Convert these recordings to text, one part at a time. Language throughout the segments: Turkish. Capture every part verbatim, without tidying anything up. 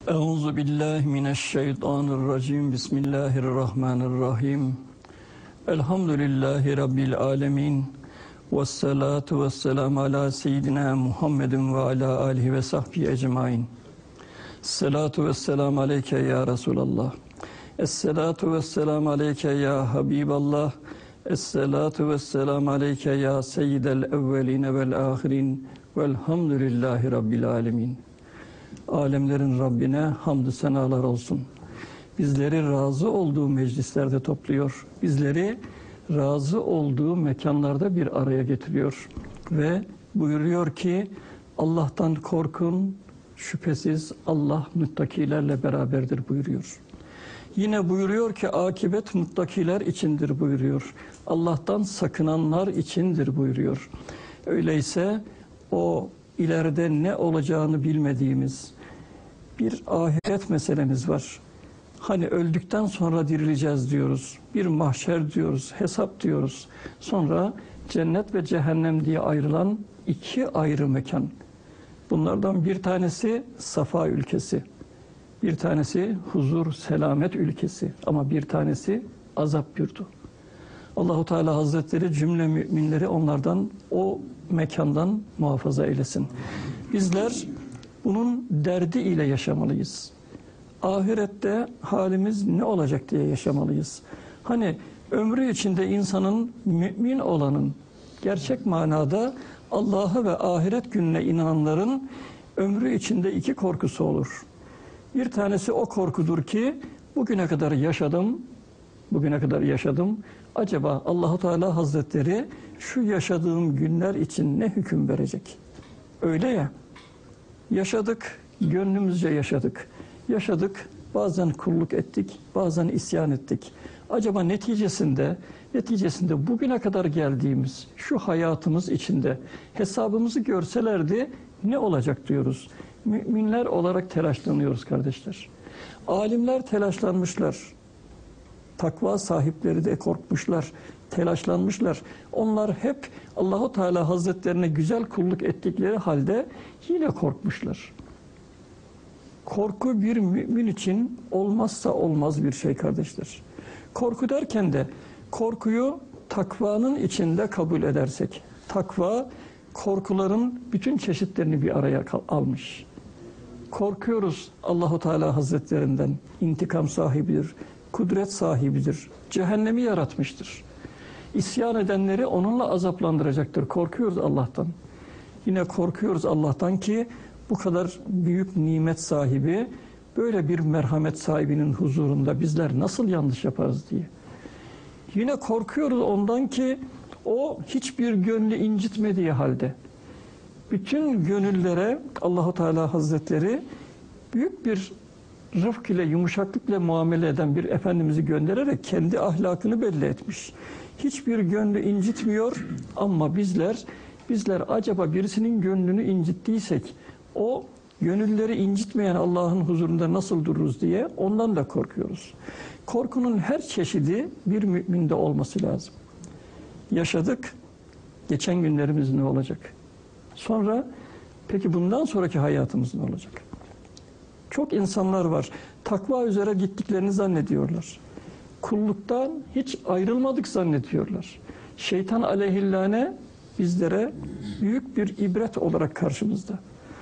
Euzu billahi mineşşeytanirracim. Bismillahirrahmanirrahim. Elhamdülillahi rabbil alamin. Ves salatu vesselam ala seyyidina Muhammedin ve ala alihi ve sahbihi ecmaîn. Salatu vesselam aleyke ya Resulallah. Esselatu vesselam aleyke ya Habiballah. Esselatu vesselam aleyke ya seyyidel evveline vel ahirin. Velhamdülillahi rabbil alemin. Alemlerin Rabbine hamdü senalar olsun. Bizleri razı olduğu meclislerde topluyor. Bizleri razı olduğu mekanlarda bir araya getiriyor. Ve buyuruyor ki Allah'tan korkun, şüphesiz Allah muttakilerle beraberdir buyuruyor. Yine buyuruyor ki akibet muttakiler içindir buyuruyor. Allah'tan sakınanlar içindir buyuruyor. Öyleyse o ileride ne olacağını bilmediğimiz bir ahiret meselemiz var. Hani öldükten sonra dirileceğiz diyoruz. Bir mahşer diyoruz, hesap diyoruz. Sonra cennet ve cehennem diye ayrılan iki ayrı mekan. Bunlardan bir tanesi Safa ülkesi. Bir tanesi huzur, selamet ülkesi. Ama bir tanesi azap yurdu. Allahu Teala Hazretleri cümle müminleri onlardan, o mekandan muhafaza eylesin. Bizler bunun derdi ile yaşamalıyız. Ahirette halimiz ne olacak diye yaşamalıyız. Hani ömrü içinde insanın, mümin olanın, gerçek manada Allah'a ve ahiret gününe inananların ömrü içinde iki korkusu olur. Bir tanesi o korkudur ki bugüne kadar yaşadım, bugüne kadar yaşadım. Acaba Allahu Teala Hazretleri şu yaşadığım günler için ne hüküm verecek? Öyle ya, yaşadık, gönlümüzce yaşadık. Yaşadık, bazen kulluk ettik, bazen isyan ettik. Acaba neticesinde, neticesinde bugüne kadar geldiğimiz şu hayatımız içinde hesabımızı görselerdi ne olacak diyoruz. Müminler olarak telaşlanıyoruz kardeşler. Alimler telaşlanmışlar. Takva sahipleri de korkmuşlar, telaşlanmışlar. Onlar hep Allahu Teala Hazretlerine güzel kulluk ettikleri halde yine korkmuşlar. Korku bir mümin için olmazsa olmaz bir şey kardeşler. Korku derken de korkuyu takvanın içinde kabul edersek, takva korkuların bütün çeşitlerini bir araya almış. Korkuyoruz Allahu Teala Hazretlerinden, intikam sahibidir, kudret sahibidir, cehennemi yaratmıştır. İsyan edenleri onunla azaplandıracaktır. Korkuyoruz Allah'tan. Yine korkuyoruz Allah'tan ki bu kadar büyük nimet sahibi, böyle bir merhamet sahibinin huzurunda bizler nasıl yanlış yaparız diye. Yine korkuyoruz ondan ki o hiçbir gönlü incitmediği halde bütün gönüllere Allahu Teala Hazretleri büyük bir rıfk ile, yumuşaklıkla muamele eden bir Efendimiz'i göndererek kendi ahlakını belli etmiş. Hiçbir gönlü incitmiyor ama bizler, bizler acaba birisinin gönlünü incittiysek o gönülleri incitmeyen Allah'ın huzurunda nasıl dururuz diye ondan da korkuyoruz. Korkunun her çeşidi bir müminde olması lazım. Yaşadık, geçen günlerimiz ne olacak? Sonra, peki bundan sonraki hayatımız ne olacak? Çok insanlar var, takva üzere gittiklerini zannediyorlar. Kulluktan hiç ayrılmadık zannediyorlar. Şeytan aleyhillâne bizlere büyük bir ibret olarak karşımızda.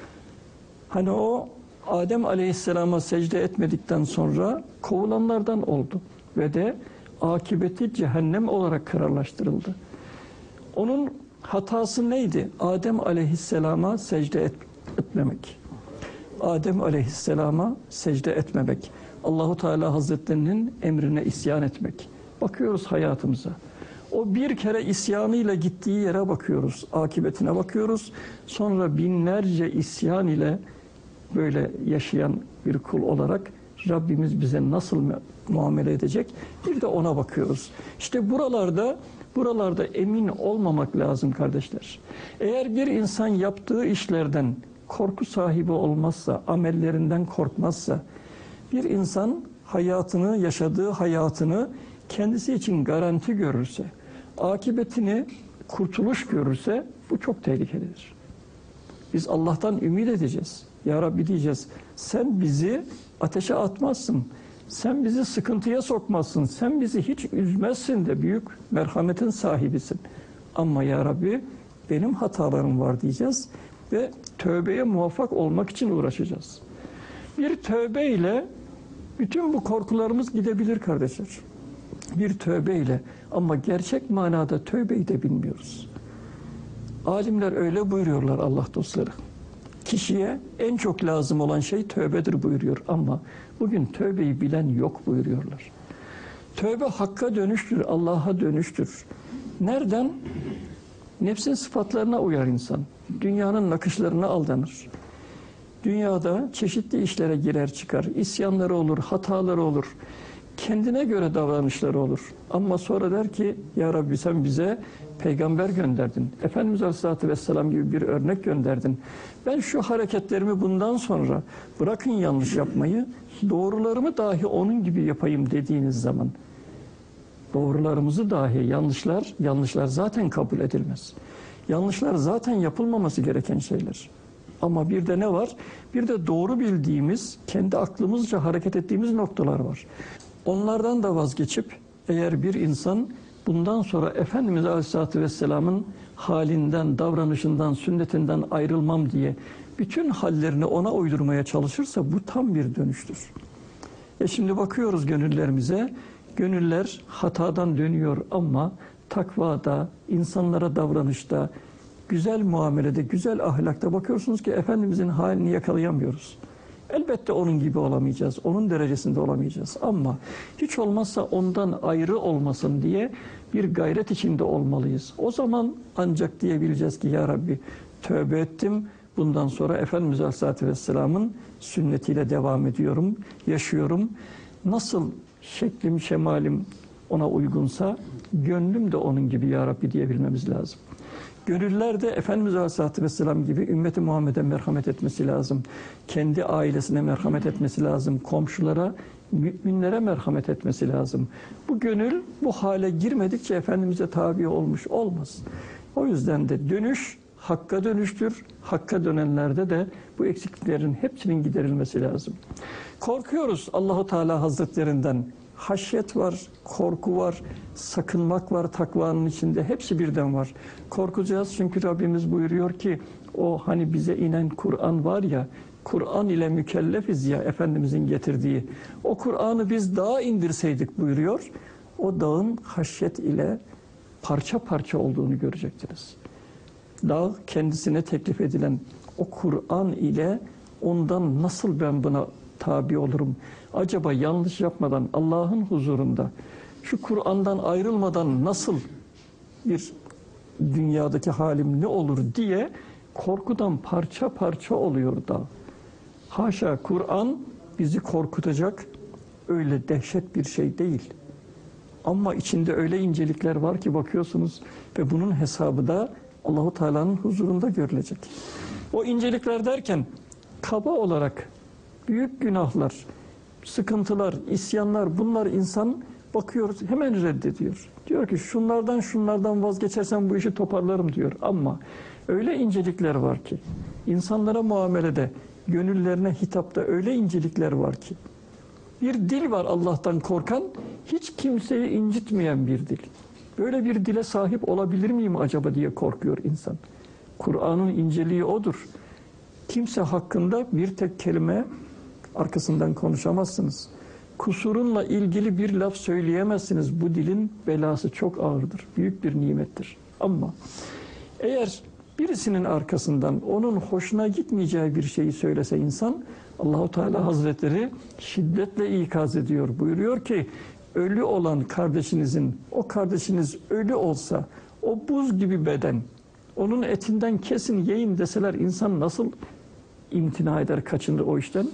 Hani o Adem Aleyhisselam'a secde etmedikten sonra kovulanlardan oldu ve de akıbeti cehennem olarak kararlaştırıldı. Onun hatası neydi? Adem Aleyhisselam'a secde et, etmemek. Adem Aleyhisselam'a secde etmemek. Allahu Teala Hazretlerinin emrine isyan etmek. Bakıyoruz hayatımıza. O bir kere isyanıyla gittiği yere bakıyoruz. Akıbetine bakıyoruz. Sonra binlerce isyan ile böyle yaşayan bir kul olarak Rabbimiz bize nasıl muamele edecek? Bir de ona bakıyoruz. İşte buralarda buralarda emin olmamak lazım kardeşler. Eğer bir insan yaptığı işlerden korku sahibi olmazsa, amellerinden korkmazsa, bir insan hayatını, yaşadığı hayatını kendisi için garanti görürse, akıbetini kurtuluş görürse bu çok tehlikelidir. Biz Allah'tan ümit edeceğiz. Ya Rabbi diyeceğiz, sen bizi ateşe atmazsın, sen bizi sıkıntıya sokmazsın, sen bizi hiç üzmezsin de büyük merhametin sahibisin. Ama Ya Rabbi benim hatalarım var diyeceğiz ve tövbeye muvaffak olmak için uğraşacağız. Bir tövbeyle bütün bu korkularımız gidebilir kardeşler. Bir tövbeyle, ama gerçek manada tövbeyi de bilmiyoruz. Alimler öyle buyuruyorlar, Allah dostları. Kişiye en çok lazım olan şey tövbedir buyuruyor ama bugün tövbeyi bilen yok buyuruyorlar. Tövbe hakka dönüştür, Allah'a dönüştür. Nereden? Nefsin sıfatlarına uyar insan. Dünyanın nakışlarına aldanır. Dünyada çeşitli işlere girer çıkar. İsyanları olur, hataları olur. Kendine göre davranışları olur. Ama sonra der ki, Ya Rabbi sen bize peygamber gönderdin. Efendimiz Aleyhisselatü Vesselam gibi bir örnek gönderdin. Ben şu hareketlerimi bundan sonra bırakın yanlış yapmayı, doğrularımı dahi onun gibi yapayım dediğiniz zaman, doğrularımızı dahi yanlışlar, yanlışlar zaten kabul edilmez. Yanlışlar zaten yapılmaması gereken şeyler. Ama bir de ne var? Bir de doğru bildiğimiz, kendi aklımızca hareket ettiğimiz noktalar var. Onlardan da vazgeçip eğer bir insan bundan sonra Efendimiz Aleyhisselatü Vesselam'ın halinden, davranışından, sünnetinden ayrılmam diye bütün hallerini ona uydurmaya çalışırsa bu tam bir dönüştür. E şimdi bakıyoruz gönüllerimize, gönüller hatadan dönüyor ama takvada, insanlara davranışta, güzel muamelede, güzel ahlakta bakıyorsunuz ki Efendimizin halini yakalayamıyoruz. Elbette onun gibi olamayacağız, onun derecesinde olamayacağız ama hiç olmazsa ondan ayrı olmasın diye bir gayret içinde olmalıyız. O zaman ancak diyebileceğiz ki Ya Rabbi tövbe ettim, bundan sonra Efendimiz Aleyhisselatü Vesselam'ın sünnetiyle devam ediyorum, yaşıyorum. Nasıl şeklim, şemalim ona uygunsa gönlüm de onun gibi Ya Rabbi diyebilmemiz lazım. Gönüller de Efendimiz Aleyhisselatü Vesselam gibi ümmeti Muhammed'e merhamet etmesi lazım. Kendi ailesine merhamet etmesi lazım. Komşulara, müminlere merhamet etmesi lazım. Bu gönül bu hale girmedikçe Efendimiz'e tabi olmuş olmaz. O yüzden de dönüş hakka dönüştür. Hakka dönenlerde de bu eksikliklerin hepsinin giderilmesi lazım. Korkuyoruz Allahu Teala Hazretlerinden. Haşyet var, korku var, sakınmak var takvanın içinde. Hepsi birden var. Korkacağız çünkü Rabbimiz buyuruyor ki o hani bize inen Kur'an var ya, Kur'an ile mükellefiz ya Efendimizin getirdiği. O Kur'an'ı biz dağa indirseydik buyuruyor. O dağın haşyet ile parça parça olduğunu görecektiniz. Dağ kendisine teklif edilen o Kur'an ile ondan nasıl ben buna tabi olurum? Acaba yanlış yapmadan Allah'ın huzurunda şu Kur'an'dan ayrılmadan nasıl bir dünyadaki halim ne olur diye korkudan parça parça oluyor da. Haşa, Kur'an bizi korkutacak öyle dehşet bir şey değil. Ama içinde öyle incelikler var ki bakıyorsunuz ve bunun hesabı da Allahu Teala'nın huzurunda görülecek. O incelikler derken kaba olarak büyük günahlar, sıkıntılar, isyanlar, bunlar insan bakıyoruz hemen reddediyor. Diyor ki şunlardan şunlardan vazgeçersem bu işi toparlarım diyor. Ama öyle incelikler var ki insanlara muamelede, gönüllerine hitapta öyle incelikler var ki bir dil var Allah'tan korkan, hiç kimseyi incitmeyen bir dil. Böyle bir dile sahip olabilir miyim acaba diye korkuyor insan. Kur'an'ın inceliği odur. Kimse hakkında bir tek kelime arkasından konuşamazsınız. Kusurunla ilgili bir laf söyleyemezsiniz. Bu dilin belası çok ağırdır. Büyük bir nimettir. Ama eğer birisinin arkasından onun hoşuna gitmeyeceği bir şeyi söylese insan, Allahu Teala Hazretleri şiddetle ikaz ediyor. Buyuruyor ki ölü olan kardeşinizin, o kardeşiniz ölü olsa, o buz gibi beden, onun etinden kesin yiyin deseler insan nasıl imtina eder, kaçınır o işten?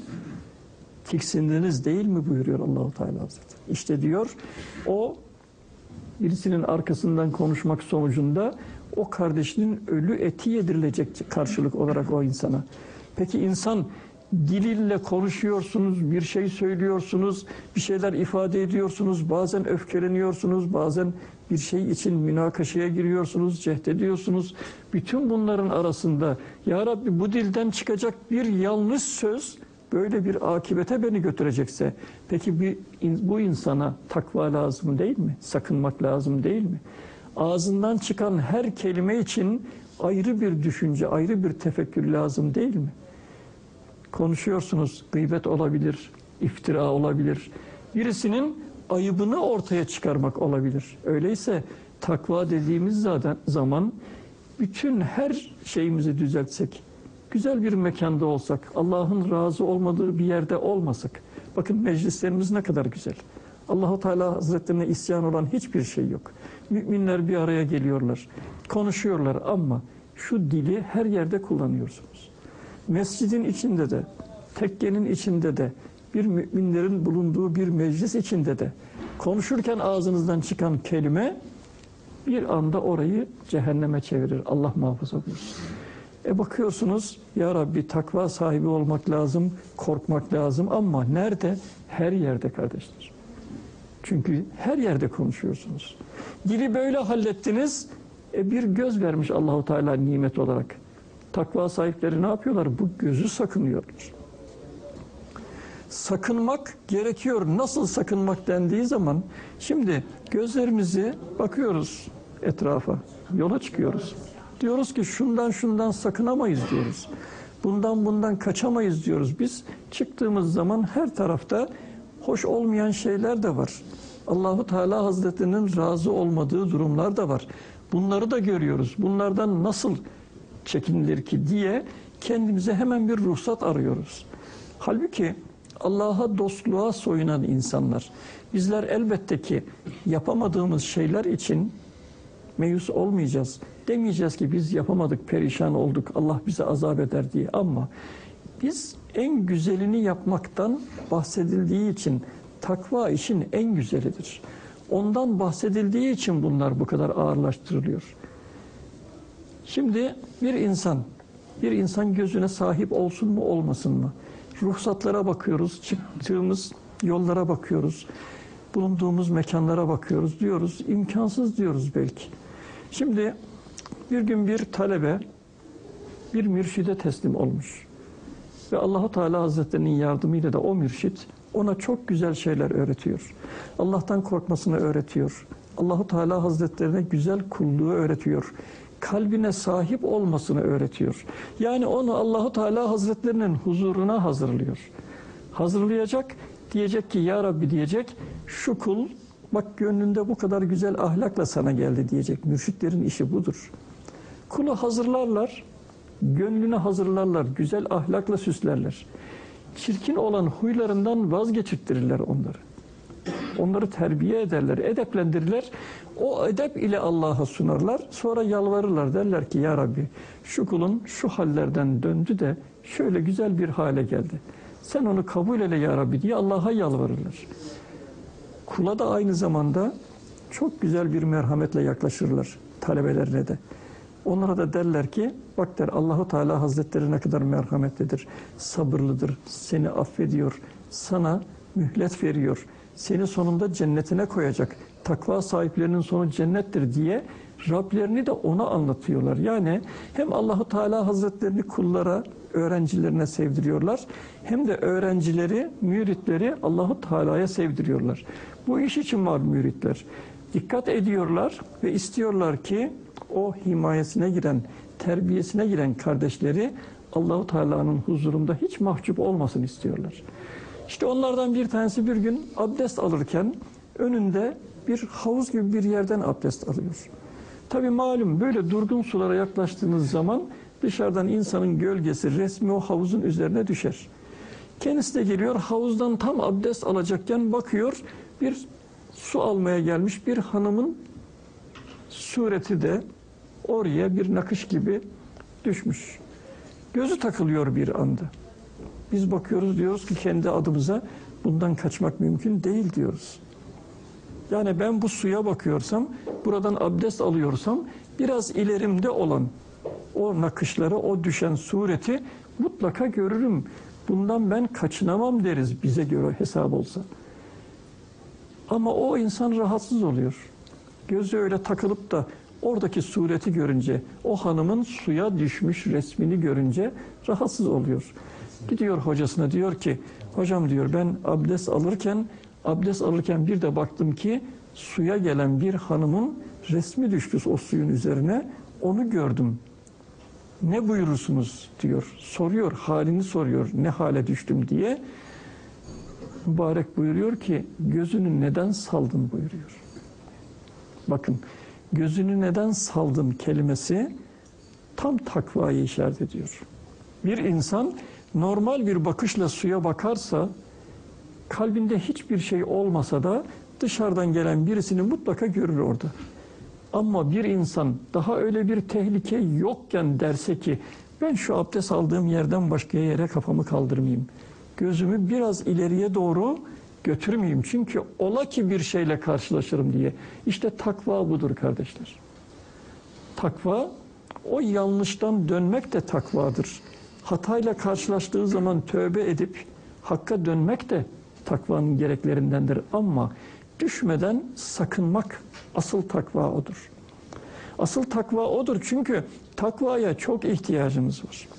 Tiksindiniz değil mi buyuruyor Allahu Teala Hazretleri. İşte diyor o birisinin arkasından konuşmak sonucunda o kardeşinin ölü eti yedirilecek karşılık olarak o insana. Peki insan Diliyle konuşuyorsunuz, bir şey söylüyorsunuz, bir şeyler ifade ediyorsunuz, bazen öfkeleniyorsunuz, bazen bir şey için münakaşaya giriyorsunuz, cehdediyorsunuz. Bütün bunların arasında ya Rabbi bu dilden çıkacak bir yanlış söz böyle bir akibete beni götürecekse, peki bir, bu insana takva lazım değil mi? Sakınmak lazım değil mi? Ağzından çıkan her kelime için ayrı bir düşünce, ayrı bir tefekkür lazım değil mi? Konuşuyorsunuz, gıybet olabilir, iftira olabilir. Birisinin ayıbını ortaya çıkarmak olabilir. Öyleyse takva dediğimiz zaten zaman bütün her şeyimizi düzeltsek, güzel bir mekanda olsak, Allah'ın razı olmadığı bir yerde olmasak. Bakın meclislerimiz ne kadar güzel. Allah-u Teala Hazretlerine isyan olan hiçbir şey yok. Müminler bir araya geliyorlar, konuşuyorlar ama şu dili her yerde kullanıyorsunuz. Mescidin içinde de, tekkenin içinde de, bir müminlerin bulunduğu bir meclis içinde de konuşurken ağzınızdan çıkan kelime bir anda orayı cehenneme çevirir. Allah muhafaza buyursun. E bakıyorsunuz ya Rabbi takva sahibi olmak lazım, korkmak lazım ama nerede? Her yerde kardeşler. Çünkü her yerde konuşuyorsunuz. Dili böyle hallettiniz, e bir göz vermiş Allahu Teala nimet olarak. Takva sahipleri ne yapıyorlar? Bu gözü sakınıyorlar. Sakınmak gerekiyor. Nasıl sakınmak dendiği zaman, şimdi gözlerimizi bakıyoruz etrafa, yola çıkıyoruz. Diyoruz ki şundan şundan sakınamayız diyoruz. Bundan bundan kaçamayız diyoruz. Biz çıktığımız zaman her tarafta hoş olmayan şeyler de var. Allahu Teala Hazretlerinin razı olmadığı durumlar da var. Bunları da görüyoruz. Bunlardan nasıl çekinilir ki diye kendimize hemen bir ruhsat arıyoruz. Halbuki Allah'a dostluğa soyunan insanlar, bizler elbette ki yapamadığımız şeyler için meyus olmayacağız. Demeyeceğiz ki biz yapamadık, perişan olduk, Allah bize azap eder diye. Ama biz en güzelini yapmaktan bahsedildiği için takva işin en güzelidir. Ondan bahsedildiği için bunlar bu kadar ağırlaştırılıyor. Şimdi bir insan, bir insan gözüne sahip olsun mu olmasın mı? Ruhsatlara bakıyoruz, çıktığımız yollara bakıyoruz, bulunduğumuz mekanlara bakıyoruz, diyoruz, imkansız diyoruz belki. Şimdi bir gün bir talebe bir mürşide teslim olmuş. Ve Allah-u Teala Hazretlerinin yardımıyla da o mürşit ona çok güzel şeyler öğretiyor. Allah'tan korkmasını öğretiyor. Allah-u Teala Hazretlerine güzel kulluğu öğretiyor. Kalbine sahip olmasını öğretiyor. Yani onu Allah-u Teala Hazretlerinin huzuruna hazırlıyor. Hazırlayacak, diyecek ki ya Rabbi diyecek, şu kul bak gönlünde bu kadar güzel ahlakla sana geldi diyecek. Mürşitlerin işi budur. Kulu hazırlarlar, gönlünü hazırlarlar, güzel ahlakla süslerler. Çirkin olan huylarından vazgeçirttirirler onları. Onları terbiye ederler, edeplendirirler. O edep ile Allah'a sunarlar. Sonra yalvarırlar, derler ki ya Rabbi şu kulun şu hallerden döndü de şöyle güzel bir hale geldi. Sen onu kabul eyle ya Rabbi diye Allah'a yalvarırlar. Kula da aynı zamanda çok güzel bir merhametle yaklaşırlar talebelerine de. Onlara da derler ki bak der Allah-u Teala Hazretleri ne kadar merhametlidir, sabırlıdır, seni affediyor, sana mühlet veriyor, seni sonunda cennetine koyacak, takva sahiplerinin sonu cennettir diye Rablerini de ona anlatıyorlar. Yani hem Allah-u Teala Hazretlerini kullara, öğrencilerine sevdiriyorlar, hem de öğrencileri, müritleri Allah-u Teala'ya sevdiriyorlar. Bu iş için var müritler. Dikkat ediyorlar ve istiyorlar ki o himayesine giren, terbiyesine giren kardeşleri Allah-u Teala'nın huzurunda hiç mahcup olmasın istiyorlar. İşte onlardan bir tanesi bir gün abdest alırken önünde bir havuz gibi bir yerden abdest alıyor. Tabii malum böyle durgun sulara yaklaştığınız zaman dışarıdan insanın gölgesi resmi o havuzun üzerine düşer. Kendisi de geliyor havuzdan tam abdest alacakken bakıyor bir su almaya gelmiş bir hanımın sureti de oraya bir nakış gibi düşmüş. Gözü takılıyor bir anda. Biz bakıyoruz diyoruz ki kendi adımıza bundan kaçmak mümkün değil diyoruz. Yani ben bu suya bakıyorsam, buradan abdest alıyorsam biraz ilerimde olan o nakışları, o düşen sureti mutlaka görürüm. Bundan ben kaçınamam deriz bize göre hesap olsa. Ama o insan rahatsız oluyor. Gözü öyle takılıp da oradaki sureti görünce, o hanımın suya düşmüş resmini görünce rahatsız oluyor. Gidiyor hocasına, diyor ki, hocam diyor, ben abdest alırken abdest alırken bir de baktım ki suya gelen bir hanımın resmi düşmüş o suyun üzerine, onu gördüm. Ne buyurursunuz diyor. Soruyor, halini soruyor, ne hale düştüm diye. Mübarek buyuruyor ki, gözünü neden saldın buyuruyor. Bakın, gözünü neden saldın kelimesi tam takvayı işaret ediyor. Bir insan normal bir bakışla suya bakarsa, kalbinde hiçbir şey olmasa da dışarıdan gelen birisini mutlaka görür orada. Ama bir insan daha öyle bir tehlike yokken derse ki, ben şu abdest aldığım yerden başka yere kafamı kaldırmayayım, gözümü biraz ileriye doğru götürmeyeyim, çünkü ola ki bir şeyle karşılaşırım diye. İşte takva budur kardeşler. Takva, o yanlıştan dönmek de takvadır. Hatayla karşılaştığı zaman tövbe edip hakka dönmek de takvanın gereklerindendir. Ama düşmeden sakınmak, asıl takva odur. Asıl takva odur, çünkü takvaya çok ihtiyacımız var.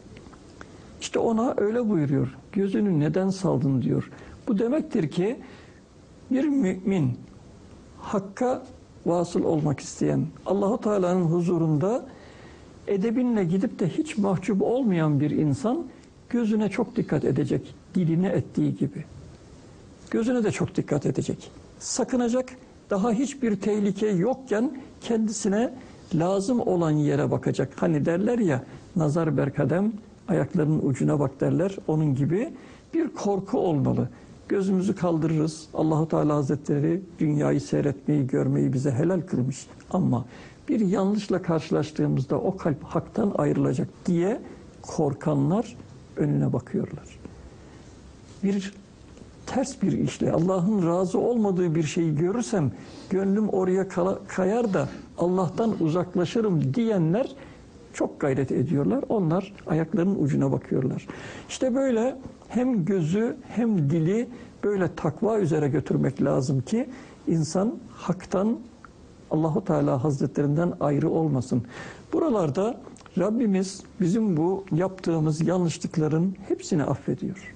İşte ona öyle buyuruyor. Gözünü neden saldın diyor. Bu demektir ki bir mümin, hakka vasıl olmak isteyen, Allahu Teala'nın huzurunda edebinle gidip de hiç mahcup olmayan bir insan gözüne çok dikkat edecek, diline ettiği gibi. Gözüne de çok dikkat edecek. Sakınacak, daha hiçbir tehlike yokken kendisine lazım olan yere bakacak. Hani derler ya, nazar berkadem, ayaklarının ucuna bak derler. Onun gibi bir korku olmalı. Gözümüzü kaldırırız. Allahu Teala Hazretleri dünyayı seyretmeyi, görmeyi bize helal kılmış. Ama bir yanlışla karşılaştığımızda o kalp haktan ayrılacak diye korkanlar önüne bakıyorlar. Bir ters bir işle, Allah'ın razı olmadığı bir şeyi görürsem gönlüm oraya kayar da Allah'tan uzaklaşırım diyenler çok gayret ediyorlar. Onlar ayaklarının ucuna bakıyorlar. İşte böyle hem gözü hem dili böyle takva üzere götürmek lazım ki insan haktan, Allahu Teala Hazretlerinden ayrı olmasın. Buralarda Rabbimiz bizim bu yaptığımız yanlışlıkların hepsini affediyor.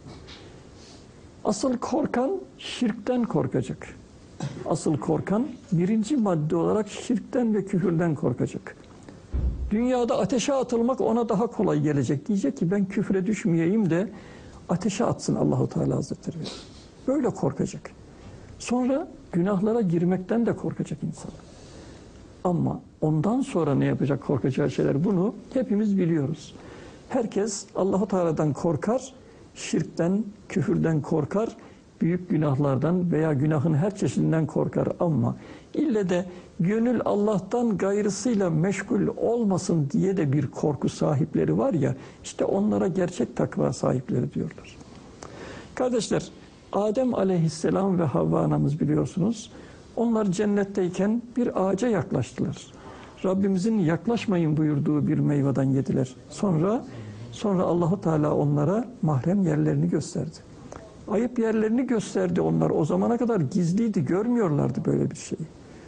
Asıl korkan şirkten korkacak. Asıl korkan birinci madde olarak şirkten ve küfürden korkacak. Dünyada ateşe atılmak ona daha kolay gelecek. Diyecek ki ben küfre düşmeyeyim de ateşe atsın Allahu Teala Hazretleri. Böyle korkacak. Sonra günahlara girmekten de korkacak insan. Ama ondan sonra ne yapacak korkacağı şeyler, bunu hepimiz biliyoruz. Herkes Allahu Teala'dan korkar, şirkten, küfürden korkar, büyük günahlardan veya günahın her çeşidinden korkar, ama ille de gönül Allah'tan gayrısıyla meşgul olmasın diye de bir korku sahipleri var ya, işte onlara gerçek takva sahipleri diyorlar. Kardeşler, Adem Aleyhisselam ve Havva anamız biliyorsunuz, onlar cennetteyken bir ağaca yaklaştılar. Rabbimizin yaklaşmayın buyurduğu bir meyveden yediler. Sonra sonra Allahu Teala onlara mahrem yerlerini gösterdi. Ayıp yerlerini gösterdi onlar. O zamana kadar gizliydi, görmüyorlardı böyle bir şeyi.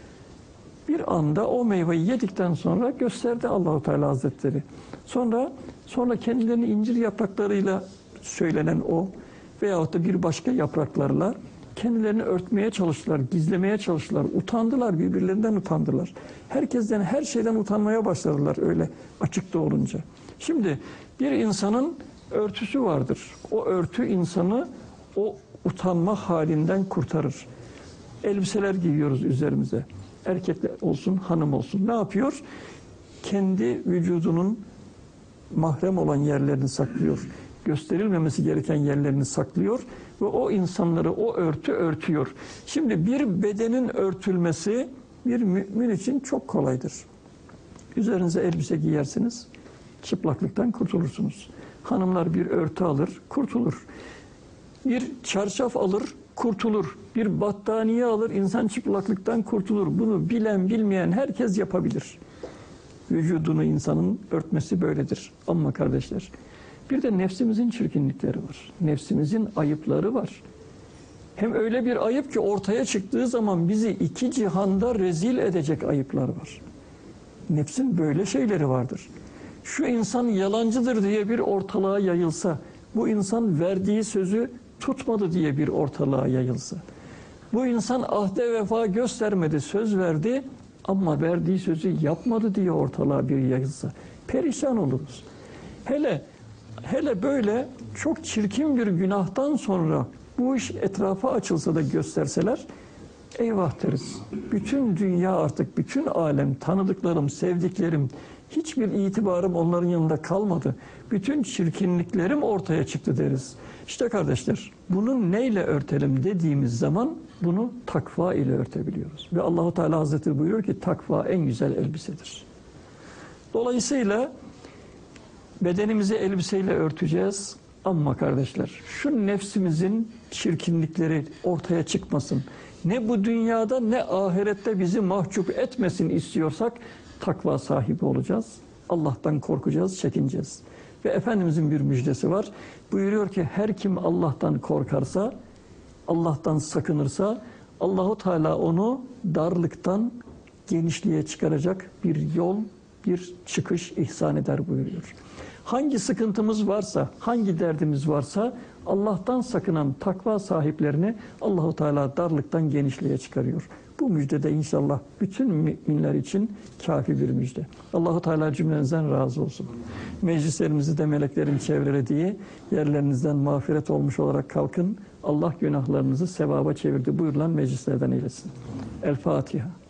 Bir anda o meyveyi yedikten sonra gösterdi Allahu Teala Hazretleri. Sonra sonra kendilerini incir yapraklarıyla söylenen o veyahut da bir başka yapraklarla kendilerini örtmeye çalıştılar, gizlemeye çalıştılar, utandılar, birbirlerinden utandılar. Herkesten, her şeyden utanmaya başladılar öyle açıkta olunca. Şimdi bir insanın örtüsü vardır. O örtü insanı o utanma halinden kurtarır. Elbiseler giyiyoruz üzerimize. Erkekler olsun, hanım olsun. Ne yapıyor? Kendi vücudunun mahrem olan yerlerini saklıyor. Gösterilmemesi gereken yerlerini saklıyor ve o insanları o örtü örtüyor. Şimdi bir bedenin örtülmesi bir mümin için çok kolaydır. Üzerinize elbise giyersiniz, çıplaklıktan kurtulursunuz. Hanımlar bir örtü alır, kurtulur. Bir çarşaf alır, kurtulur. Bir battaniye alır, insan çıplaklıktan kurtulur. Bunu bilen bilmeyen herkes yapabilir. Vücudunu insanın örtmesi böyledir. Ama kardeşler, Bir de nefsimizin çirkinlikleri var. Nefsimizin ayıpları var. Hem öyle bir ayıp ki ortaya çıktığı zaman bizi iki cihanda rezil edecek ayıplar var. Nefsin böyle şeyleri vardır. Şu insan yalancıdır diye bir ortalığa yayılsa, bu insan verdiği sözü tutmadı diye bir ortalığa yayılsa, bu insan ahde vefa göstermedi, söz verdi ama verdiği sözü yapmadı diye ortalığa bir yayılsa, perişan oluruz. Hele hele böyle çok çirkin bir günahtan sonra bu iş etrafa açılsa da gösterseler, eyvah deriz. Bütün dünya artık, bütün alem, tanıdıklarım, sevdiklerim, hiçbir itibarım onların yanında kalmadı. Bütün çirkinliklerim ortaya çıktı deriz. İşte kardeşler, bunu neyle örtelim dediğimiz zaman bunu takva ile örtebiliyoruz. Ve Allahu Teala Hazretleri buyuruyor ki takva en güzel elbisedir. Dolayısıyla bedenimizi elbiseyle örteceğiz. Ama kardeşler, şu nefsimizin çirkinlikleri ortaya çıkmasın. Ne bu dünyada ne ahirette bizi mahcup etmesin istiyorsak takva sahibi olacağız. Allah'tan korkacağız, çekineceğiz. Ve Efendimizin bir müjdesi var. Buyuruyor ki her kim Allah'tan korkarsa, Allah'tan sakınırsa Allahu Teala onu darlıktan genişliğe çıkaracak bir yol, bir çıkış ihsan eder buyuruyor. Hangi sıkıntımız varsa, hangi derdimiz varsa Allah'tan sakınan takva sahiplerini Allahu Teala darlıktan genişliğe çıkarıyor. Bu müjde de inşallah bütün müminler için kafi bir müjde. Allahu Teala cümlenizden razı olsun. Meclislerimizi de meleklerin çevrelediği yerlerinizden mağfiret olmuş olarak kalkın. Allah günahlarınızı sevaba çevirdi buyurulan meclislerden eylesin. El Fatiha.